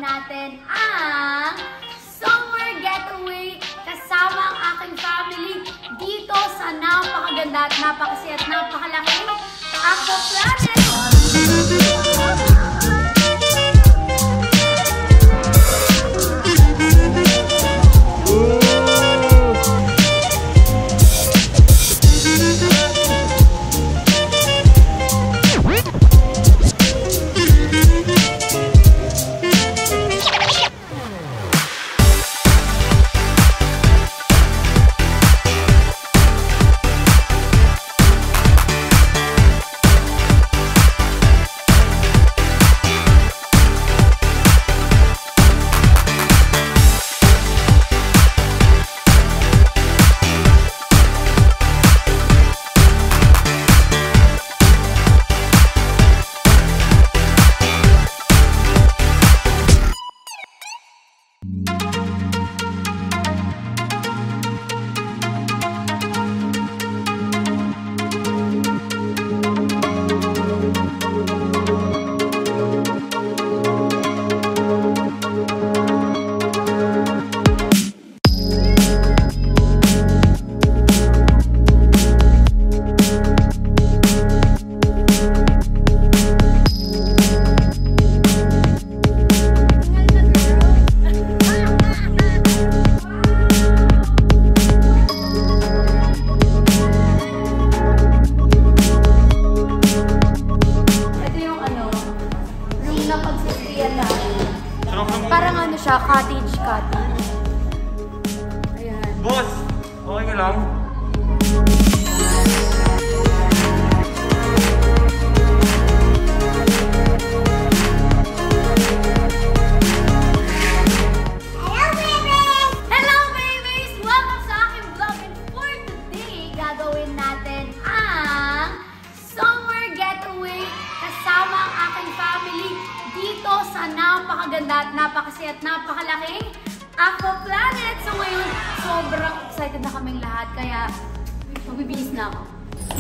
natin ang summer getaway kasama ang aking family dito sa napakaganda at napakasaya at napakalaking Aqua Planet! Parang ano siya, cottage. Ayan. Boss! Okay ka lang? Hello babies! Welcome sa aking vlog, and for today, gagawin natin ang summer getaway kasama ang aking family dito sa napakaganda at napakasaya at napakalaking Aqua Planet. So ngayon, sobrang excited na kaming lahat, kaya magbibihis na ako.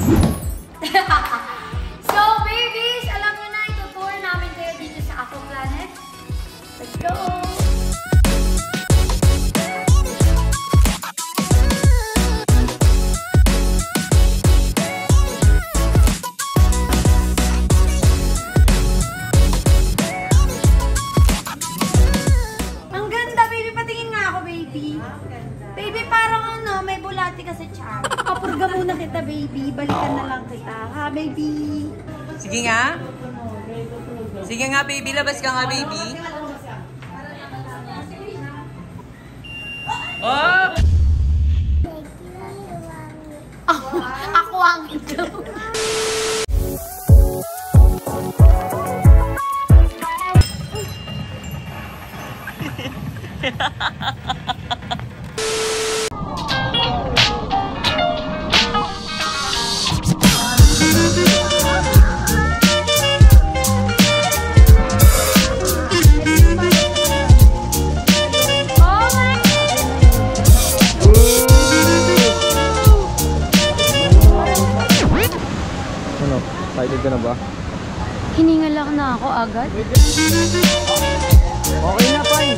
So babies, alam nyo na, itutour namin kayo dito sa Aqua Planet. Let's go! Baby, parang ano, may bulati ka sa tiyan. Kapurga muna kita, baby. Balikan na lang kita. Ha, baby? Sige nga. Sige nga, baby. Labas ka nga, baby. Oh! Ako ang ito. Excited ka na ba? Hiningalak na ako agad. Okay na, fine.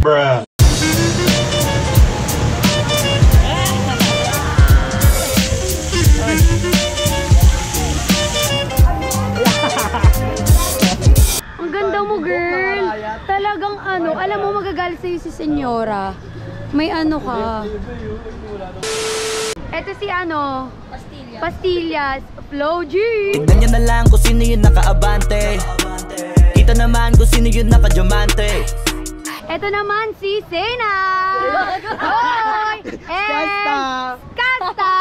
Bruh. Ang ganda mo, girl. Talagang ano, alam mo magagalit sa'yo si Senyora. May ano ka. Ito si ano? Pastillas. Flo G. Tignan nyo na lang kung sino yung nakaabante. Ito naman kung sino yung nakadiamante. Ito naman si Sena. Hoy! Kasta. Kasta.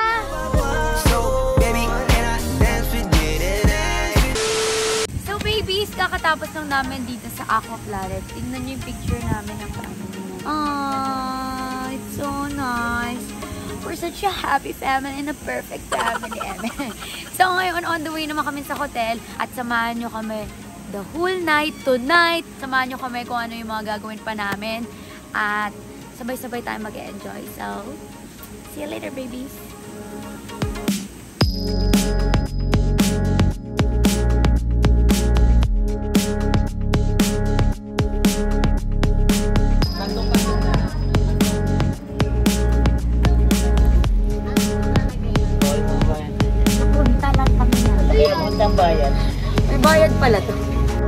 So babies, kakatapos lang namin dito sa Aqua Planet. Tingnan nyo yung picture namin ng family mo. Ah, it's so nice. We're such a happy family and a perfect family. So ngayon, on the way naman kami sa hotel at samahan nyo kami the whole night tonight. Samahan nyo kami kung ano yung mga gagawin pa namin. At sabay-sabay tayo mag-enjoy. So, see you later, babies. Napunta lang kami na. May bayad pala to.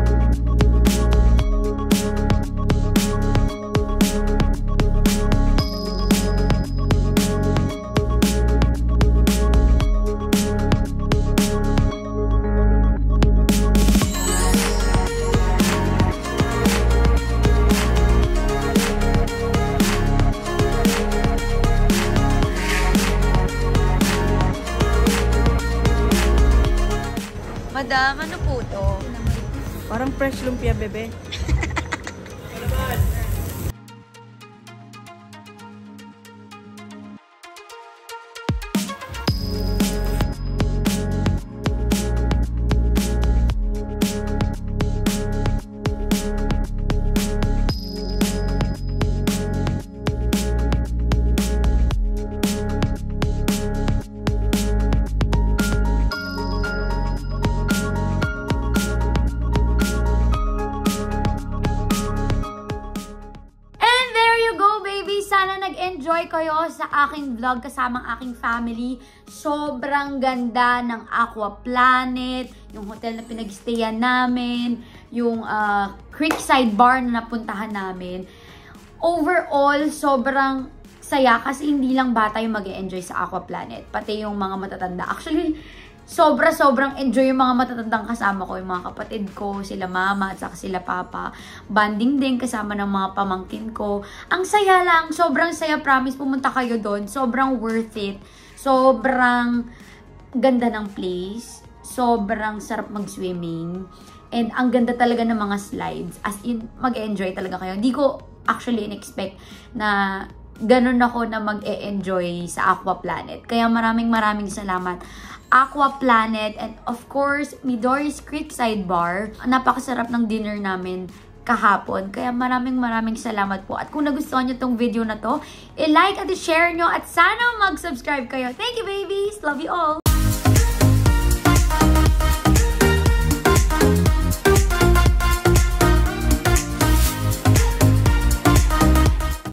Madam, ano po to? Parang fresh lumpia, bebe. Sana nag-enjoy kayo sa aking vlog kasama ang aking family. Sobrang ganda ng Aqua Planet, yung hotel na pinag-stayan namin, yung Creekside Bar na napuntahan namin. Overall, sobrang saya kasi hindi lang bata yung mag-enjoy sa Aqua Planet, pati yung mga matatanda. Actually, sobrang enjoy yung mga matatandang kasama ko, yung mga kapatid ko, sila mama at saka sila papa. Banding din kasama ng mga pamangkin ko. Ang saya lang, sobrang saya, promise, pumunta kayo doon. Sobrang worth it. Sobrang ganda ng place. Sobrang sarap mag-swimming. And ang ganda talaga ng mga slides. As in, mag-enjoy talaga kayo. Hindi ko actually in-expect na ganun ako na mag-e-enjoy sa Aqua Planet. Kaya maraming salamat Aqua Planet, and of course, Midori's Creekside Bar. Napakasarap ng dinner namin kahapon. Kaya maraming salamat po. At kung nagustuhan nyo tong video na to, i-like at i-share nyo at sana mag-subscribe kayo. Thank you, babies! Love you all!